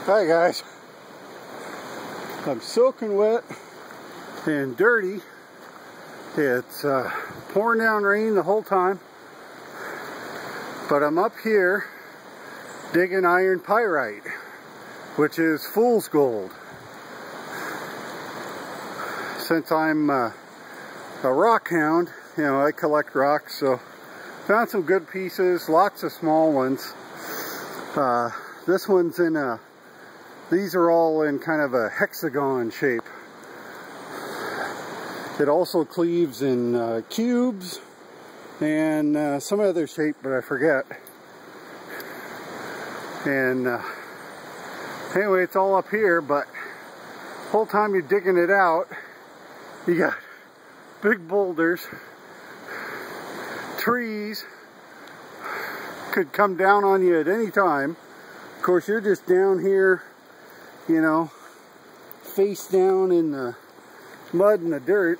Hi guys, I'm soaking wet and dirty. It's pouring down rain the whole time, but I'm up here digging iron pyrite, which is fool's gold. Since I'm a rock hound, you know, I collect rocks, so found some good pieces, lots of small ones. This one's in a, these are all in kind of a hexagon shape. It also cleaves in cubes and some other shape, but I forget. And anyway, it's all up here, but the whole time you're digging it out, you got big boulders, trees, could come down on you at any time. Of course, you're just down here, you know, face down in the mud and the dirt.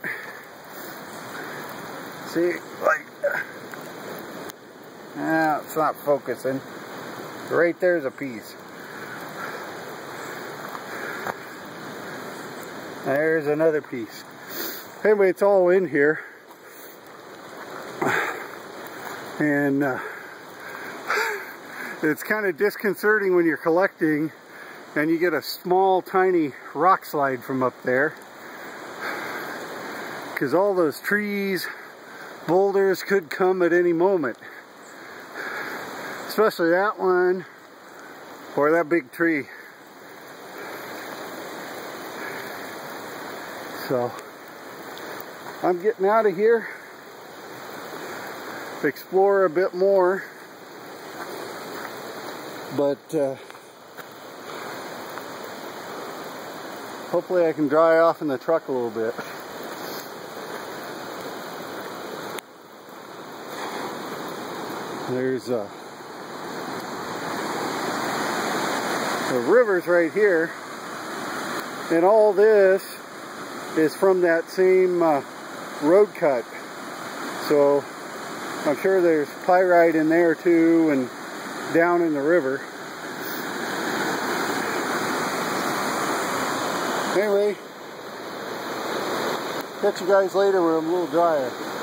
See, like, it's not focusing. Right there's a piece. There's another piece. Anyway, it's all in here. And it's kind of disconcerting when you're collecting and you get a small, tiny rock slide from up there. Because all those trees, boulders could come at any moment. Especially that one or that big tree. So I'm getting out of here, explore a bit more, but hopefully I can dry off in the truck a little bit. There's the river's right here, and all this is from that same road cut. So I'm sure there's pyrite in there too, and down in the river. Anyway, catch you guys later when I'm a little drier.